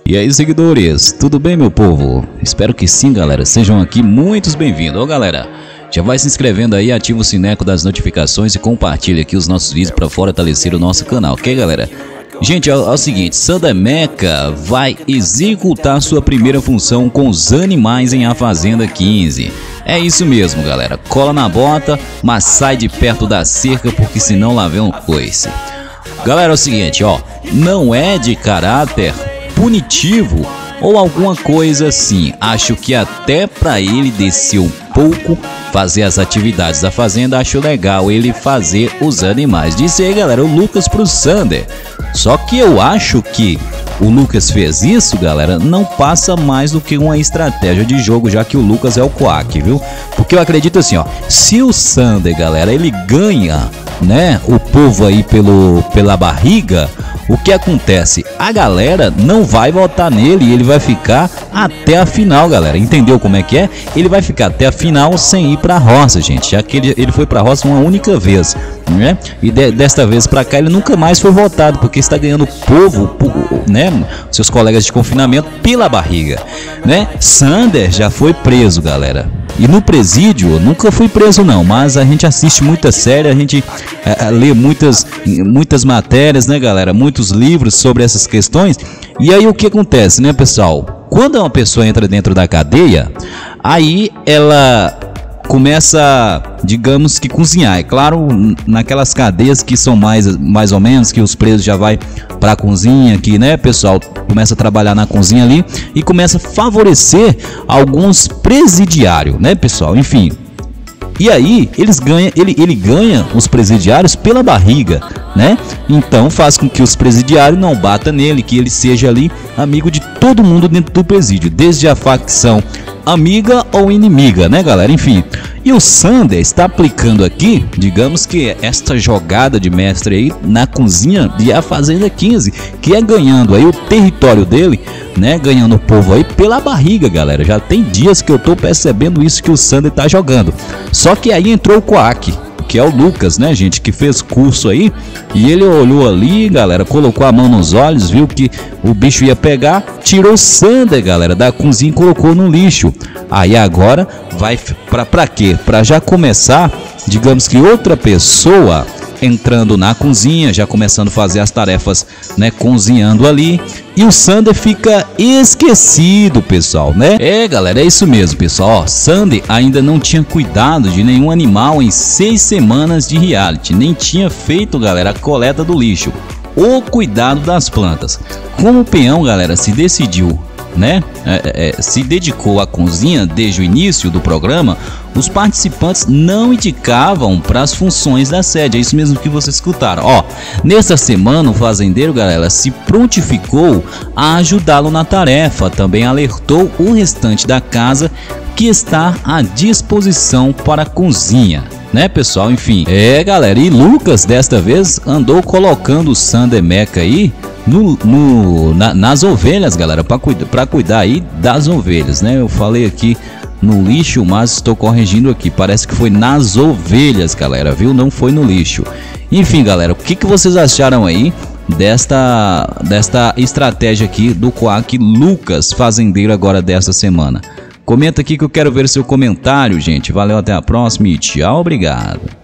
E aí, seguidores, tudo bem, meu povo? Espero que sim, galera, sejam aqui muitos bem-vindos. Ô galera, já vai se inscrevendo aí, ativa o sineco das notificações e compartilha aqui os nossos vídeos para fortalecer o nosso canal, ok, galera? Gente, é o seguinte, Sander Mecha vai executar sua primeira função com os animais em A Fazenda 15. É isso mesmo, galera, cola na bota, mas sai de perto da cerca porque senão lá vem um coice. Galera, é o seguinte, ó, não é de caráter punitivo ou alguma coisa assim. Acho que até para ele descer um pouco, fazer as atividades da fazenda, acho legal ele fazer os animais. Disse aí, galera, o Lucas pro Sander. Só que eu acho que o Lucas fez isso, galera, não passa mais do que uma estratégia de jogo, já que o Lucas é o Quack, viu? Porque eu acredito assim, ó, se o Sander, galera, ele ganha, né, o povo aí pela barriga, o que acontece? A galera não vai votar nele e ele vai ficar até a final, galera. Entendeu como é que é? Ele vai ficar até a final sem ir pra roça, gente. Já que ele foi pra roça uma única vez, né? E desta vez pra cá ele nunca mais foi votado, porque está ganhando o povo, né? Seus colegas de confinamento pela barriga, né? Sander já foi preso, galera. E no presídio, nunca fui preso não, mas a gente assiste muita série, a gente lê muitas matérias, né, galera? Muitos livros sobre essas questões. E aí o que acontece, né, pessoal? Quando uma pessoa entra dentro da cadeia, aí ela começa, digamos que cozinhar. É claro, naquelas cadeias que são mais ou menos, que os presos já vai para a cozinha, que, né, pessoal, começa a trabalhar na cozinha ali e começa a favorecer alguns presidiários, né, pessoal? Enfim. E aí ele ganha os presidiários pela barriga, né? Então faz com que os presidiários não batam nele, que ele seja ali amigo de todo mundo dentro do presídio, desde a facção amiga ou inimiga, né, galera? Enfim. E o Sander está aplicando aqui, digamos que esta jogada de mestre aí na cozinha de A Fazenda 15, que é ganhando aí o território dele, né, ganhando o povo aí pela barriga, galera. Já tem dias que eu tô percebendo isso que o Sander tá jogando. Só que aí entrou o Quack, que é o Lucas, né, gente, que fez curso aí, e ele olhou ali, galera, colocou a mão nos olhos, viu que o bicho ia pegar, tirou o Sander, galera, da cozinha e colocou no lixo. Aí agora vai pra quê? Pra já começar, digamos que outra pessoa entrando na cozinha, já começando a fazer as tarefas, né, cozinhando ali, e o Sander fica esquecido, pessoal, né? É, galera, é isso mesmo, pessoal. Ó, Sander ainda não tinha cuidado de nenhum animal em 6 semanas de reality, nem tinha feito, galera, a coleta do lixo ou cuidado das plantas. Como o peão, galera, se decidiu, né, se dedicou à cozinha desde o início do programa, os participantes não indicavam para as funções da sede. É isso mesmo que vocês escutaram. Ó, nessa semana o fazendeiro, galera, se prontificou a ajudá-lo na tarefa. Também alertou o restante da casa que está à disposição para a cozinha, né, pessoal? Enfim, galera, e Lucas desta vez andou colocando o Sander Mecha aí nas ovelhas, galera, para cuidar aí das ovelhas, né? Eu falei aqui no lixo, mas estou corrigindo aqui, parece que foi nas ovelhas, galera, viu? Não foi no lixo. Enfim, galera, o que vocês acharam aí desta estratégia aqui do Quack Lucas, fazendeiro, agora desta semana? Comenta aqui que eu quero ver seu comentário, gente. Valeu, até a próxima e tchau, obrigado.